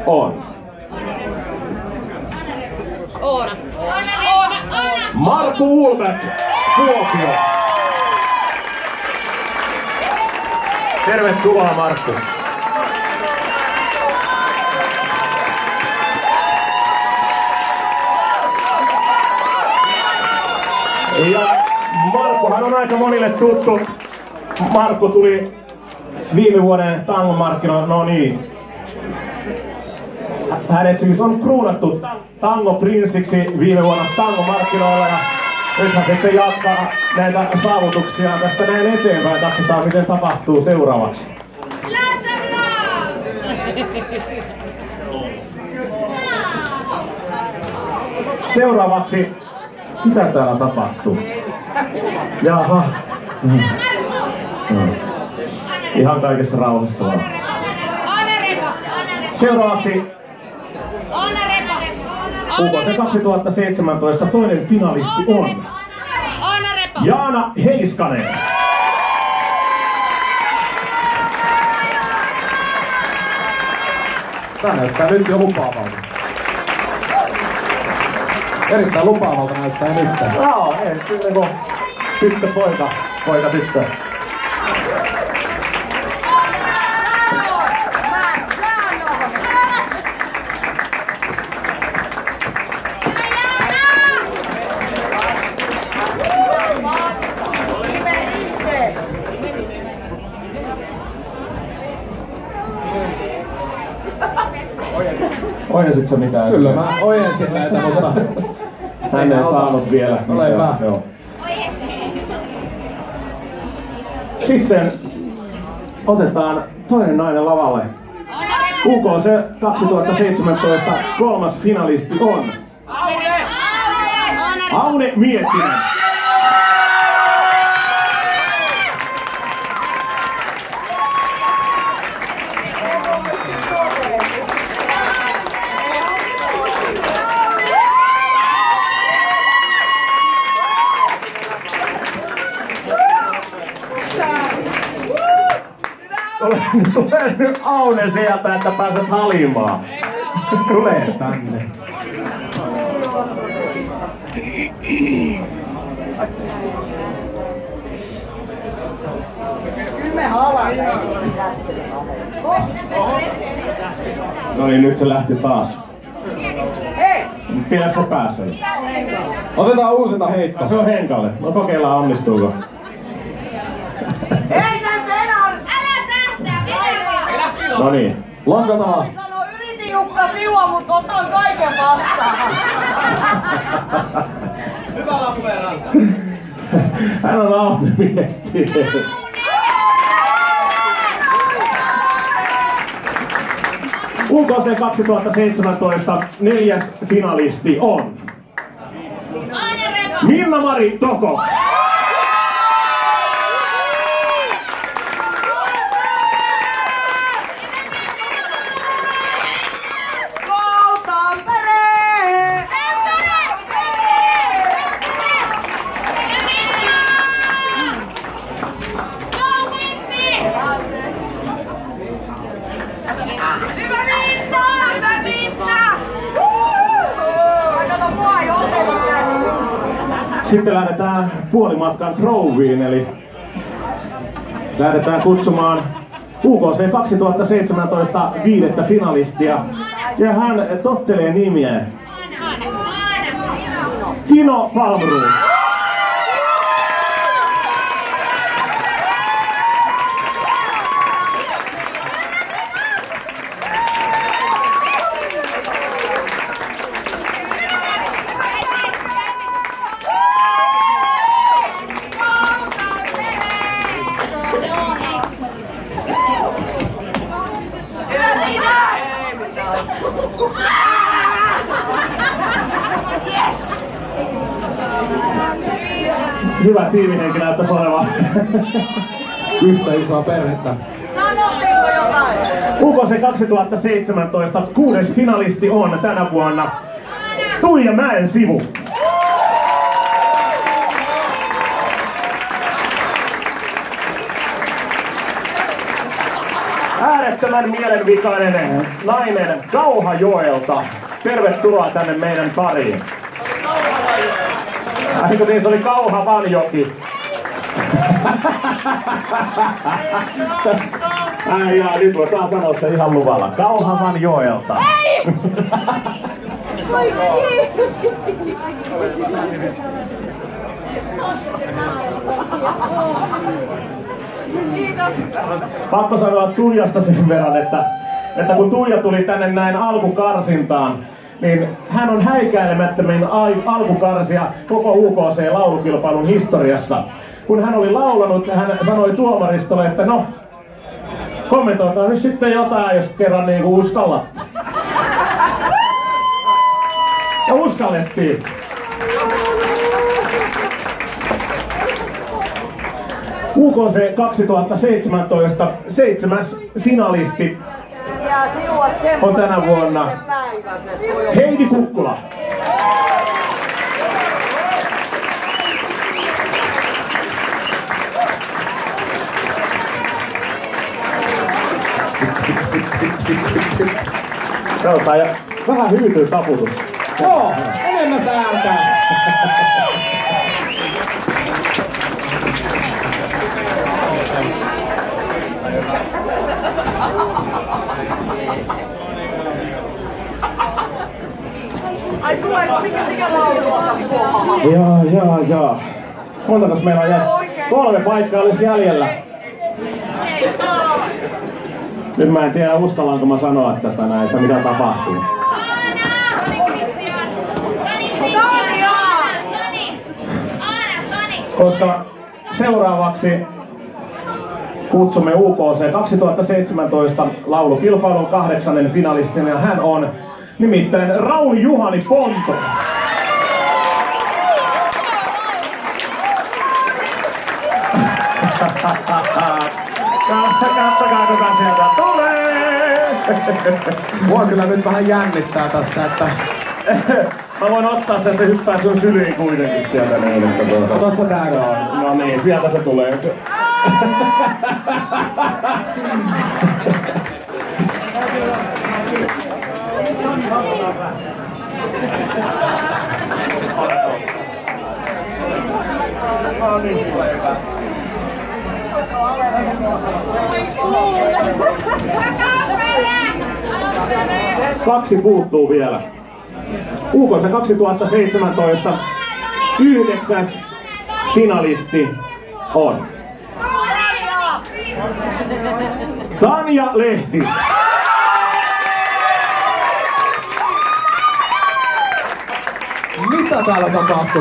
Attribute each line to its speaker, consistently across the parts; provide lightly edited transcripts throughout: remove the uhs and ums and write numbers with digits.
Speaker 1: on
Speaker 2: Oona.
Speaker 1: Markku Uhlbeck, Kuopio. Tervetuloa Markku. Ja Markkuhan on aika monille tuttu. Markku tuli viime vuoden tangon markkinoilla, no niin. Hänet siis on kruunattu tangoprinsiksi viime vuonna tangomarkkinoilla ja nyt hän sitten jatkaa näitä saavutuksia tästä näin eteenpäin. Katsotaan miten tapahtuu seuraavaksi. Seuraavaksi, mitä täällä tapahtuu? Jaha. Ihan kaikessa rauhassa vaan. Seuraavaksi UKC 2017 toinen finalisti on Jaana Heiskanen.
Speaker 3: Tää näyttää nyt jo lupaavalta. Erittäin lupaavalta näyttää nyt.
Speaker 1: Joo, ei, kyllä kun tyttö, poika, tyttö. Ojensit sä mitään?
Speaker 3: Kyllä mä ojensin näitä, mutta
Speaker 1: hän ei saanut vielä.
Speaker 3: Ole hyvä.
Speaker 1: Joo. Sitten otetaan toinen nainen lavalle. UKC 2017 kolmas finalisti on Aune Miettinen. Tule nyt Aune sieltä, että pääset halimaan. Tule tänne. No niin, nyt se lähti taas. Pidä se päässä.
Speaker 3: otetaan uusinta heitto.
Speaker 1: Se on Henkalle. No kokeillaan onnistuuko.
Speaker 4: Ei sä enää on! Älä tähtää! Mitä?
Speaker 1: No niin.
Speaker 3: Lankataan.
Speaker 4: Sano yritin Jukka siua, mut otan kaiken vastaan.
Speaker 5: Hyvä alkuperänsä.
Speaker 1: Hän on Aune Miettinen. UKC 2017 neljäs finalisti on Minna-Mari Toko. Sitten lähdetään puolimatkan Groviin, eli lähdetään kutsumaan UKC 2017 viidettä finalistia. Ja hän tottelee nimiä Tino Palmroth. Hyvä tiimihenki näyttäisi olevan.
Speaker 3: Yhtä isoa perhettä.
Speaker 4: Sanotteko jotain?
Speaker 1: UKC 2017 kuudes finalisti on tänä vuonna Tuija Mäensivu. mielettömän mielenvikainen nainen Kauhajoelta. Tervetuloa tänne meidän pariin. Eikö niin, se oli Kauhavanjoki. Ai jaa, nyt saa sanoa se ihan luvalla. Kauhavanjoelta. Pakko sanoa Tuijasta sen verran, että kun Tuija tuli tänne näin alkukarsintaan, niin hän on häikäilemättömin alkukarsija koko UKC-laulukilpailun historiassa. Kun hän oli laulanut, hän sanoi tuomaristolle, että no, kommentoikaa nyt sitten jotain, jos kerran niinku uskalla. Ja uskallettiin. UKC 2017 7. finalisti on tänä vuonna Heidi Kukkula. Katsotaan, ja vähän hyytyy taputus.
Speaker 3: Joo, enemmän sä ääntää.
Speaker 4: Ai tuleeko mikä laulua tuohon?
Speaker 1: Jaa. Montakas meillä on jäänyt? 3 paikkaa olisi jäljellä. Nyt mä en tiedä, uskallanko mä sanoa tätä näin, että mitä tapahtuu. Koska seuraavaksi kutsumme UKC 2017 laulukilpailun 8. finalistin, ja hän on nimittäin Rauli Juhani Ponto. Kattokaa kuka sieltä tulee!
Speaker 3: Mua kyllä nyt vähän jännittää tässä, että...
Speaker 1: Mä voin ottaa sen, se hyppää sun syliin kuitenkin sieltä niin, että
Speaker 3: Ota se täällä.
Speaker 1: No niin, sieltä se tulee. Kaksi puuttuu vielä. UKC 2017 9. finalisti on Tanja Lehti.
Speaker 3: Mitä täällä tapahtuu?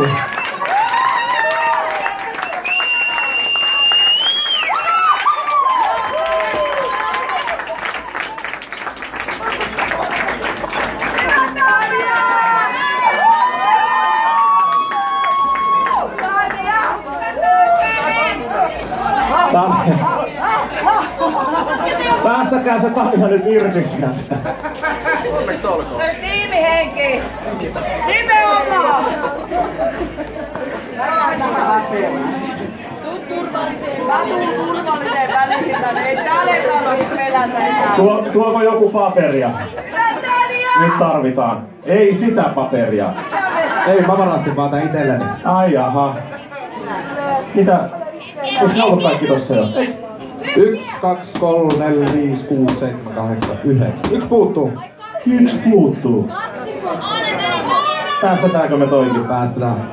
Speaker 1: Päästäkää se Tanja nyt irti sieltä.
Speaker 5: Onneksi olkoon.
Speaker 4: Tiimihenki! Nimenomaan! Tuu turvalliseen väliin, ei täällä tarvitse pelätä enää.
Speaker 1: Tuoko joku paperia? Nyt tarvitaan. Ei sitä paperia.
Speaker 3: Ei, mä varastin vaan tän itselleni.
Speaker 1: Ai jaha. Mitä? Onks laulu kaikki tossa jo?
Speaker 3: 1, 2, 3, 4, 5, 6, 7, 8, 9. 1 puuttuu.
Speaker 1: 1 puuttuu. Päästetäänkö me toikin?
Speaker 3: Päästetään.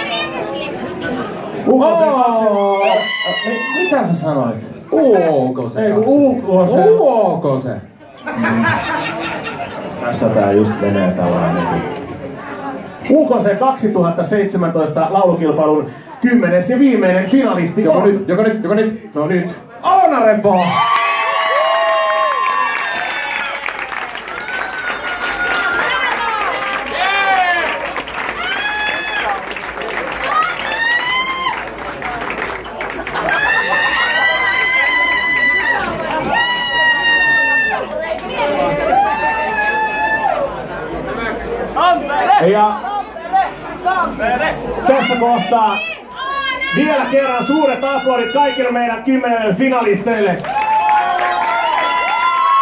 Speaker 1: Mitä sä sanoit?
Speaker 3: UKC.
Speaker 1: Ei kun UKC.
Speaker 3: UKC.
Speaker 1: Tässä tää just menee tällainen. UKC 2017 laulukilpailun 10. ja viimeinen finalisti.
Speaker 3: Joko nyt.
Speaker 1: No nyt.
Speaker 3: Oona Repo!
Speaker 1: Ja tässä kohtaa vielä kerran suuret aplodit kaikille meidän 10 finalisteille.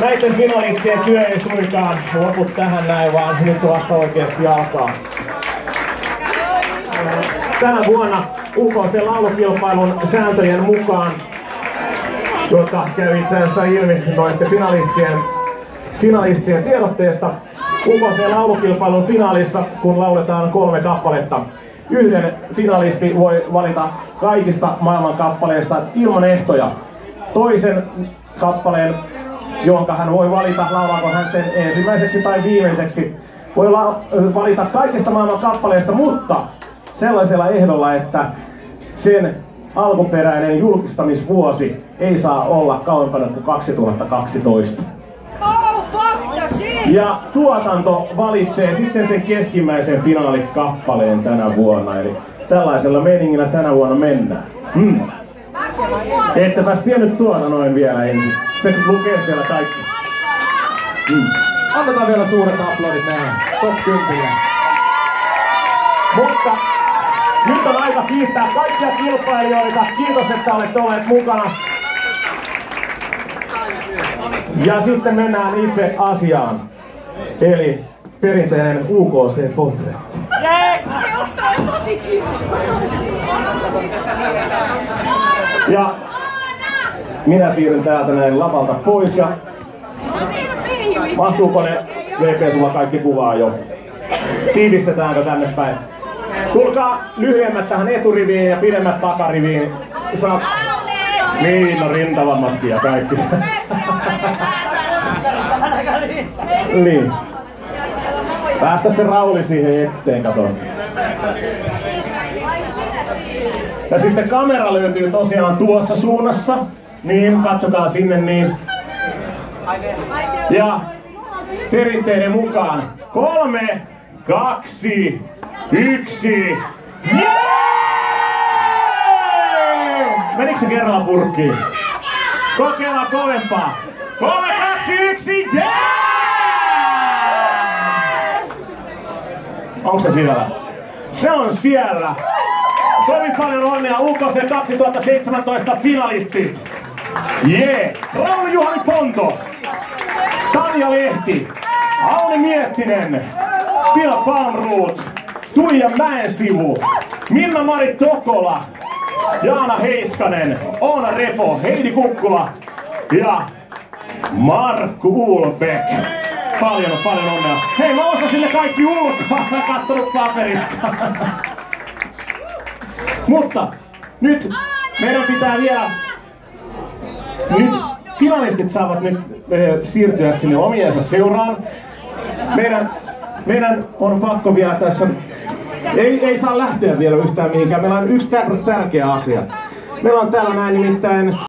Speaker 1: näiden finalistien työ ei suinkaan lopu tähän näin, vaan nyt se vasta oikeesti alkaa. Tänä vuonna UKC-laulukilpailun sääntöjen mukaan, joka käy itse asiassa ilmi noiden finalistien tiedotteesta, UKC-laulukilpailun finaalissa, kun lauletaan 3 kappaletta, yhden finalisti voi valita kaikista maailman kappaleista ilman ehtoja. Toisen kappaleen, jonka hän voi valita, laulaako hän sen ensimmäiseksi tai viimeiseksi, voi valita kaikista maailman kappaleista, mutta sellaisella ehdolla, että sen alkuperäinen julkistamisvuosi ei saa olla kauempana kuin 2012. Ja tuotanto valitsee sitten sen keskimmäisen finaalikappaleen tänä vuonna, eli tällaisella meningillä tänä vuonna mennään. Ettepäs tiennyt tuota noin vielä ensin. Se lukee siellä kaikki.
Speaker 3: Annetaan vielä suuret aplodit meidän top 10.
Speaker 1: Mutta nyt on aika kiittää kaikkia kilpailijoita. Kiitos, että olette olleet mukana. Ja sitten mennään itse asiaan. Eli perinteinen UKC-portretti.
Speaker 4: Onks tää tosi kiva?
Speaker 1: Ja minä siirryn täältä näin lavalta pois ja mahtuuko ne VP sulla kaikki kuvaa jo? Tiivistetäänkö tänne päin? Tulkaa lyhyemmät tähän eturiviin ja pidemmät takariviin. Niin, no rintavammatkin ja kaikki. Niin. Päästä se Rauli siihen eteen, kato. Ja sitten kamera löytyy tosiaan tuossa suunnassa. Niin, katsokaa sinne niin. Ja perinteiden mukaan 3, 2, 1. Jee! Menikö se kerralla purkkiin? Kokeillaan kovempaa. 3, 2, 1, jee! Onko se siellä? Se on siellä! Kovin paljon onnea UKC 2017 finalistit! Jee! Rauli Juhani Ponto! Tanja Lehti! Auni Miettinen! Tila Palmroth! Tuija Mäensivu! Minna-Mari Tokola! Jaana Heiskanen! Oona Repo! Heidi Kukkula! Ja Markku Uhlbeck! Paljon onnea! Hei, mä osasin ne kaikki ulkoa! Mä kattonut paperista! Mutta nyt meidän pitää vielä... Nyt finalistit saavat nyt siirtyä sinne omiensa seuraan. Meidän on pakko vielä tässä... Ei saa lähteä vielä yhtään mihinkään. Meillä on yksi tärkeä asia. Meillä on täällä näin nimittäin...